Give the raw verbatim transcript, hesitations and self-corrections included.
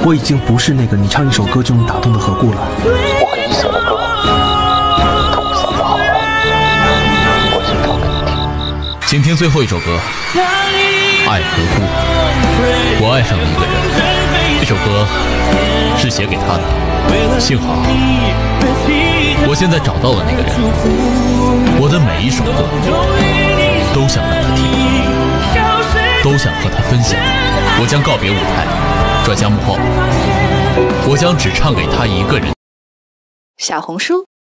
我已经不是那个你唱一首歌就能打动的何故了。 我给你写的歌，痛死的好坏，我先唱给你听。 请听最后一首歌《爱何故》。我爱上了一个人，这首歌是写给他的。幸好，我现在找到了那个人。我的每一首歌都想让他听，都想和他分享。我将告别舞台，转向幕后，我将只唱给他一个人。 小红书